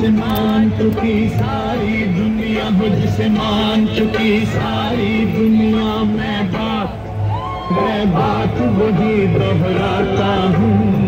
जिसे मान चुकी सारी दुनिया हो, जिसे मान चुकी सारी दुनिया। मैं बात वही दोहराता हूँ।